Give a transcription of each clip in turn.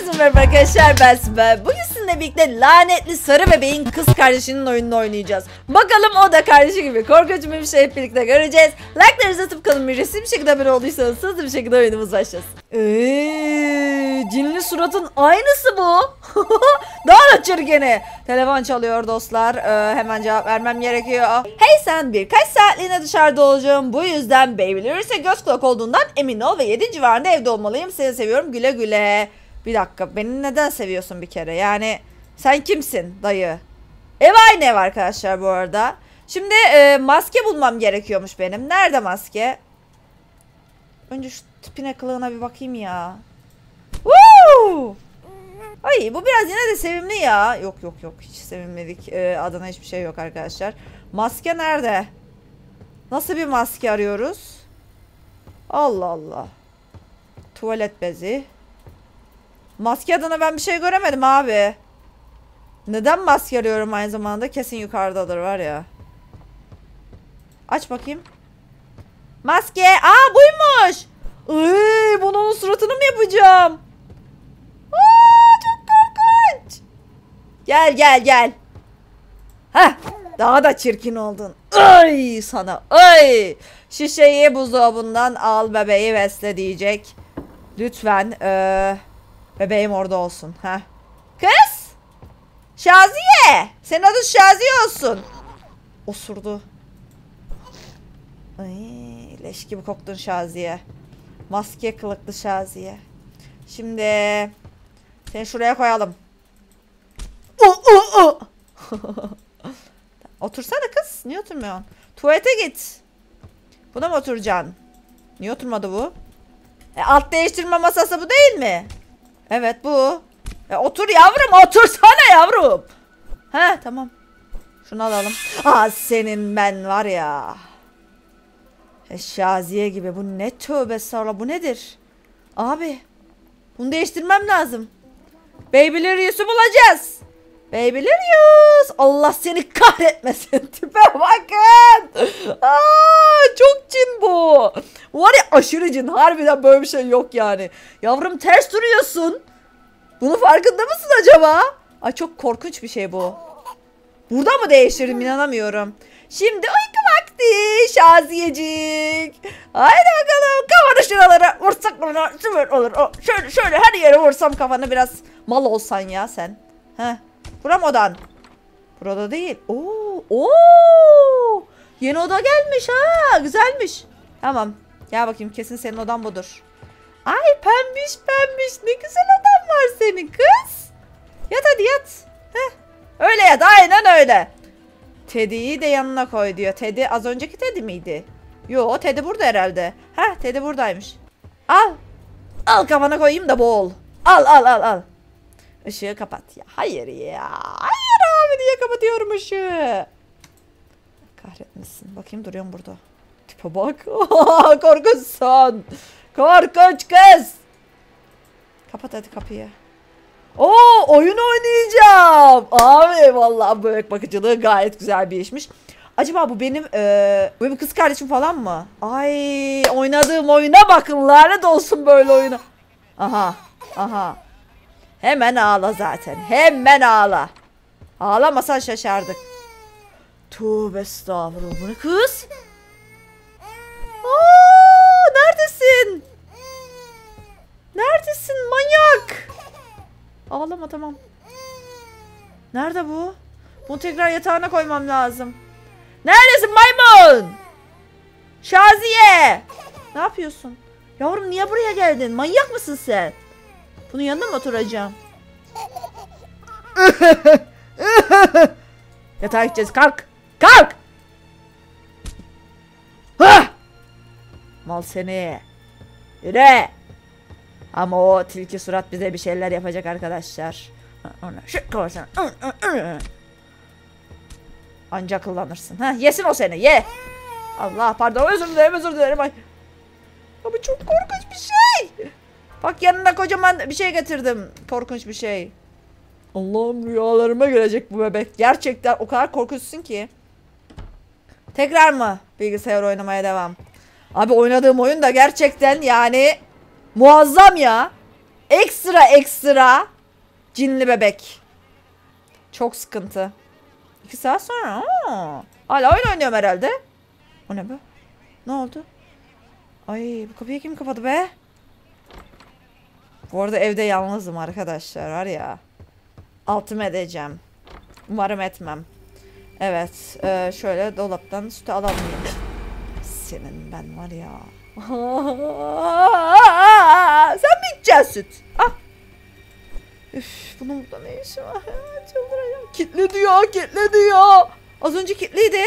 Herkese merhaba arkadaşlar, ben Sibel. Bugün sizinle birlikte lanetli sarı bebeğin kız kardeşinin oyununu oynayacağız. Bakalım o da kardeşi gibi korkunç bir şey hep birlikte göreceğiz. Like'larınızı atıp kalın, bir şekilde abone olduysanız hızlı bir şekilde oyunumuz başlasın. Cinli suratın aynısı bu. Daha da çirkini. Telefon çalıyor dostlar. Hemen cevap vermem gerekiyor. Hey sen, birkaç saatliğine dışarıda olacağım. Bu yüzden Babyliss göz kulak olduğundan emin ol ve 7 civarında evde olmalıyım. Seni seviyorum, güle güle. Bir dakika, beni neden seviyorsun bir kere? Yani sen kimsin dayı? Ev aynı ev arkadaşlar bu arada. Şimdi maske bulmam gerekiyormuş benim. Nerede maske? Önce şu tipine kılığına bir bakayım ya. Woo! Ay bu biraz yine de sevimli ya. Yok hiç sevinmedik. Adına hiçbir şey yok arkadaşlar. Maske nerede? Nasıl bir maske arıyoruz? Allah Allah. Tuvalet bezi. Maske adına ben bir şey göremedim abi. Neden maske arıyorum aynı zamanda? Kesin yukarıdadır var ya. Aç bakayım. Maske. Aa buymuş. Bunun suratını mı yapacağım? Çok korkunç. Gel. Heh, daha da çirkin oldun. Ay sana. Ay. Şişeyi buzdolabından al, bebeği besle diyecek. Lütfen. Bebeğim orada olsun. Heh. Kız. Şaziye. Senin adın Şaziye olsun. Osurdu. Ay, leş gibi koktun Şaziye. Maske kılıklı Şaziye. Şimdi seni şuraya koyalım. Otursana kız. Niye oturmuyorsun? Tuvalete git. Buna mı oturacaksın? Niye oturmadı bu? Alt değiştirme masası bu değil mi? Evet bu. Otur yavrum, otursana yavrum. He tamam. Şunu alalım. Senin ben var ya. Şaziye gibi. Bu ne, tövbe estağfurullah, bu nedir? Abi. Bunu değiştirmem lazım. Babyliss'u bulacağız. Babyliss. Allah seni kahretmesin. Tipe bakın. Çok cin bu. Var ya, aşırı cin. Harbiden böyle bir şey yok yani. Yavrum ters duruyorsun. Bunun farkında mısın acaba? Ay çok korkunç bir şey bu. Burada mı değiştirdim, inanamıyorum. Şimdi uyku vakti Şaziyecik. Haydi bakalım, kafanı şuralara vursak bunu süper olur. Şöyle her yere vursam kafanı, biraz mal olsan ya sen. Heh. Buram odan. Burada değil. Yeni oda gelmiş ha. Güzelmiş. Tamam. Gel bakayım, kesin senin odan budur. Ay pembiş ne güzel odan var senin kız. Yat hadi yat. Heh. Öyle yat, aynen öyle. Teddy'yi de yanına koy diyor. Teddy az önceki Teddy miydi? Yo, Teddy burada herhalde. Heh, Teddy buradaymış. Al kafana koyayım da boğul. Al. Işığı kapat ya. Hayır ya. Hayır abi, niye kapatıyorum ışığı? Kahretmesin. Bakayım, duruyorum burada. Tipe bak. Korkunçsun. Korkunç kız. Kapat hadi kapıyı. Oyun oynayacağım. Abi vallahi bebek bakıcılığı gayet güzel bir işmiş. Acaba bu benim benim kız kardeşim falan mı? Ay, oynadığım oyuna bakın, lanet olsun böyle oyuna. Aha. Hemen ağla zaten. Hemen ağla. Ağlamasan şaşardık. Tövbe estağfurullah. Bu ne kız? Neredesin? Neredesin manyak? Ağlama, tamam. Nerede bu? Bunu tekrar yatağına koymam lazım. Neredesin maymun? Şaziye. Ne yapıyorsun? Yavrum niye buraya geldin? Manyak mısın sen? Bunun yanına mı oturacağım? Yatağa gideceğiz. Kalk. Mal seni. Yürü. Ama o tilki surat bize bir şeyler yapacak arkadaşlar. Ancak kullanırsın. Yesin o seni, ye. Allah pardon, özür dilerim. Ay. Abi çok korkunç bir şey. Bak, yanında kocaman bir şey getirdim. Korkunç bir şey. Allah'ım, rüyalarıma gelecek bu bebek. Gerçekten o kadar korkunçsun ki. Tekrar mı bilgisayar oynamaya devam? Abi oynadığım oyun da gerçekten yani muazzam ya. Ekstra cinli bebek. Çok sıkıntı. 2 saat sonra. Hala oyun oynuyorum herhalde. O ne be? Ne oldu? Ay bu kapıyı kim kapadı be? Bu arada evde yalnızım arkadaşlar, var ya. Altımı edeceğim. Umarım etmem. Evet. Şöyle dolaptan sütü alamayayım. Senin ben var ya. Sen mi içeceksin süt? Ah. Üf, bunun burada ne işi var? Çıldıracağım. Kilitli diyor. Az önce kilitliydi.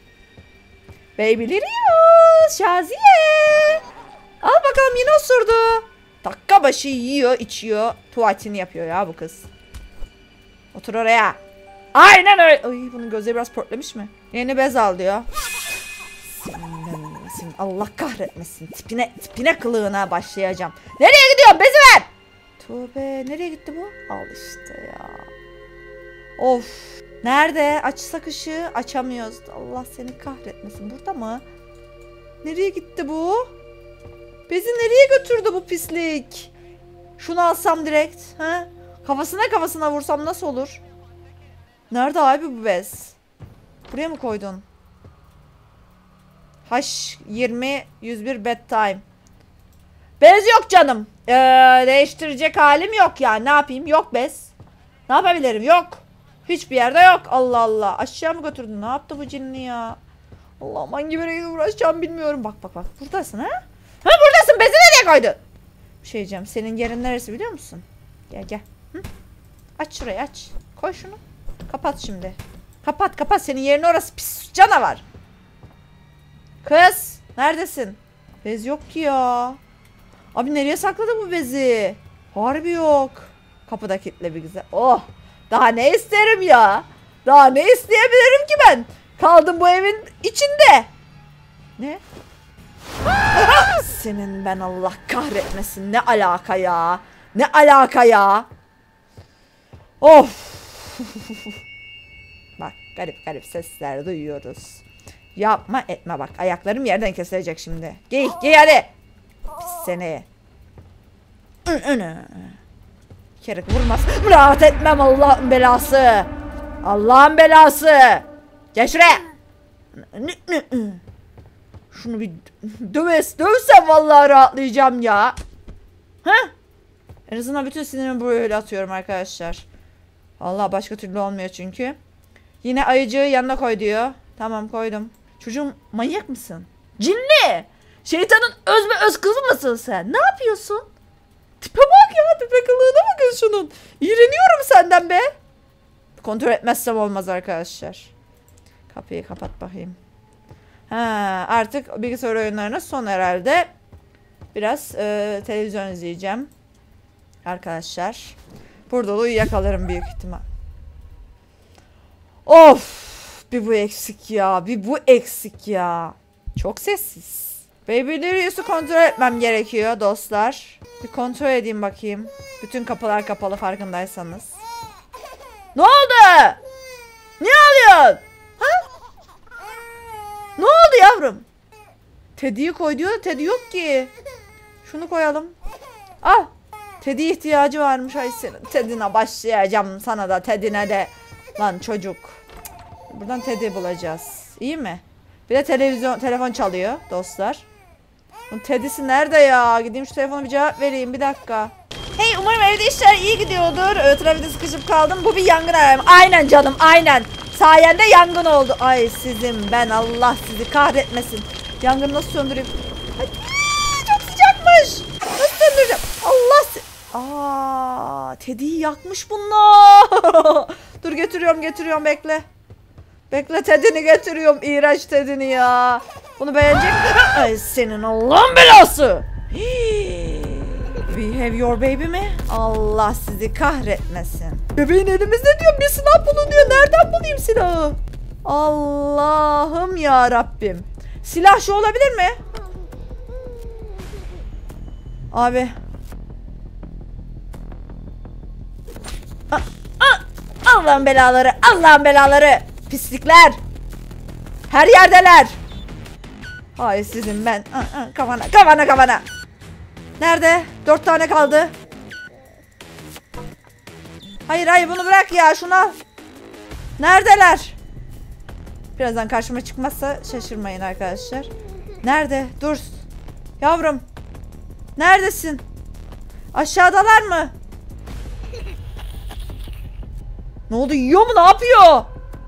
Baby'leriyoruz. Şaziye. Al bakalım, yine osurdu. Dakika başı yiyor, içiyor. Tuvaletini yapıyor ya bu kız. Otur oraya. Aynen öyle. Ay, bunun gözleri biraz pörtlemiş mi? Yeni bez al diyor. Senin Allah kahretmesin. Tipine kılığına başlayacağım. Nereye gidiyorsun? Bezi ver. Tövbe, nereye gitti bu? Al işte ya. Of. Nerede? Açsak ışığı açamıyoruz. Allah seni kahretmesin. Burada mı? Nereye gitti bu? Bezi nereye götürdü bu pislik? Şunu alsam direkt. Ha? Kafasına vursam nasıl olur? Nerede abi bu bez? Buraya mı koydun? H20 101 bedtime. Bez yok canım. Değiştirecek halim yok ya. Ne yapayım? Yok bez. Ne yapabilirim? Yok. Hiçbir yerde yok. Allah Allah. Aşağı mı götürdün? Ne yaptı bu cinli ya? Allah'ım, hangi bireyle uğraşacağım bilmiyorum. Bak. Buradasın ha? Ha, buradasın. Bezi nereye koydun? Bir şey diyeceğim. Senin yerin neresi biliyor musun? Gel. Hı? Aç şurayı, aç. Koy şunu. Kapat şimdi. Kapat. Senin yerin orası, pis canavar. Kız. Neredesin? Bez yok ki ya. Abi nereye sakladı bu bezi? Harbi yok. Kapıda kilitle bir güzel. Oh. Daha ne isterim ya? Daha ne isteyebilirim ki ben? Kaldım bu evin içinde. Ne? Senin ben Allah kahretmesin. Ne alaka ya? Of. Bak, garip sesler duyuyoruz. Yapma etme bak. Ayaklarım yerden kesilecek şimdi. Giy hadi. Pis seni. Kere vurmaz. Rahat etmem, Allah'ın belası. Gel şuraya. Şunu bir dövsem vallahi rahatlayacağım ya. Heh. En azından bütün sinirimi böyle atıyorum arkadaşlar. Allah, başka türlü olmuyor çünkü. Yine ayıcığı yanına koy diyor. Tamam, koydum. Çocuğum, manyak mısın? Cinli! Şeytanın öz kızı mısın sen? Ne yapıyorsun? Tipe bak ya, tipe kılığına bakın şunun. İğreniyorum senden be. Kontrol etmezsem olmaz arkadaşlar. Kapıyı kapat bakayım. Artık bilgisayar oyunlarına son herhalde. Biraz televizyon izleyeceğim. Arkadaşlar. Burada da uyuyakalırım büyük ihtimal. Of. Bir bu eksik ya. Çok sessiz. Baby'leri kontrol etmem gerekiyor dostlar. Bir kontrol edeyim bakayım. Bütün kapılar kapalı, farkındaysanız. Ne oldu? Ne alıyorsun? Ha? Ne oldu yavrum? Teddy'yi koy diyor. Teddy yok ki. Şunu koyalım. Al. Teddy'ye ihtiyacı varmış. Ay senin Teddy'ne başlayacağım. Sana da Teddy'ne de. Lan çocuk. Buradan Teddy bulacağız. İyi mi? Bir de telefon çalıyor dostlar. Bunun Teddy'si nerede ya? Gideyim şu telefona bir cevap vereyim. Bir dakika. Hey, umarım evde işler iyi gidiyordur. Trafikte sıkışıp kaldım. Bu bir yangın alarmı. Aynen canım, aynen. Sayende yangın oldu. Ay sizin ben, Allah sizi kahretmesin. Yangını nasıl söndüreyim? Ay, çok sıcakmış. Nasıl söndüreceğim? Teddy'yi yakmış bunlar. Dur, getiriyorum, bekle. Bekle, Teddy'ni getiriyorum. İğrenç Teddy'ni ya. Bunu beğenecek mi? Ay senin Allah'ın belası. We have your baby mi? Allah sizi kahretmesin. Bebeğin elimizde diyor. Bir silah bulunuyor. Nereden bulayım silahı? Allah'ım ya Rabbim. Silah şu olabilir mi? Abi. Allah'ın belaları. Pislikler. Her yerdeler. Hay sizin ben. Kafana. Nerede? 4 tane kaldı. Hayır bunu bırak ya, şunu al. Neredeler? Birazdan karşıma çıkmazsa şaşırmayın arkadaşlar. Nerede? Dur. Yavrum. Neredesin? Aşağıdalar mı? Ne oldu? Yiyor mu? Ne yapıyor?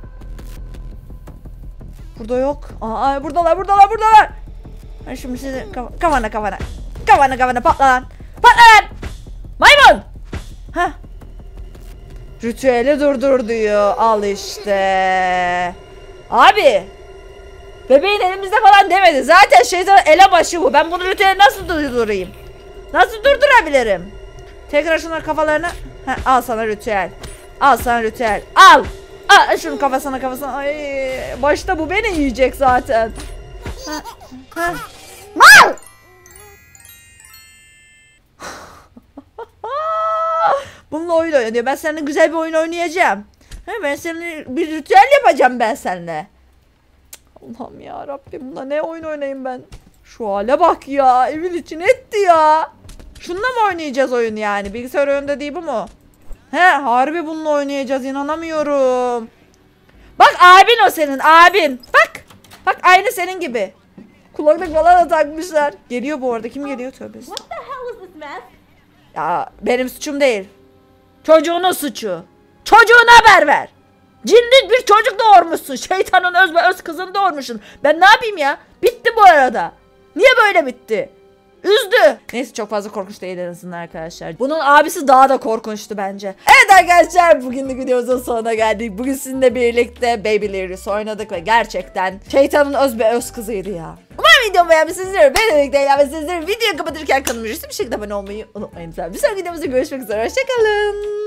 Burada yok. Aa, buradalar. Ben şimdi sizi kafana patla lan. Maymun. Heh. Ritüeli durdur diyor. Al işte. Abi. Bebeğin elimizde falan demedi. Zaten şeytan elebaşı bu. Ben bunu ritüeli nasıl durdurayım? Nasıl durdurabilirim? Tekrar şunların kafalarına. Heh, al sana ritüel. Al. Al şunun kafasına. Ay, başta bu beni yiyecek zaten. Mal! Bununla oyun oynuyor. Ben seninle güzel bir oyun oynayacağım. Ben seninle bir ritüel yapacağım ben seninle. Allah'ım ya Rabbim, bunda ne oyun oynayayım ben? Şu hale bak ya. Evin içine etti ya. Şununla mı oynayacağız oyun yani? Bilgisayar oyunda değil bu mu? He, harbi bununla oynayacağız, inanamıyorum. Bak abin o senin abin. Bak aynı senin gibi. Kulaklık falan da takmışlar. Geliyor bu arada. Kim geliyor? Tövbe. What the hell is this mess? Ya benim suçum değil. Çocuğunun suçu. Çocuğuna haber ver. Cinli bir çocuk doğurmuşsun. Şeytanın öz kızını doğurmuşsun. Ben ne yapayım ya? Bitti bu arada. Niye böyle bitti? Üzdü. Neyse, çok fazla korkunç değil en azından arkadaşlar. Bunun abisi daha da korkunçtu bence. Evet arkadaşlar, bugünlük videomuzun sonuna geldik. Bugün sizinle birlikte Baby Lirius oynadık ve gerçekten şeytanın öz kızıydı ya. Umarım videomu beğenmişsinizdir. Benimle eğlenmişsinizdir. Videoyu kapatırken kanalıma bir şekilde abone olmayı unutmayın. Bir sonraki videomuzda görüşmek üzere. Hoşçakalın.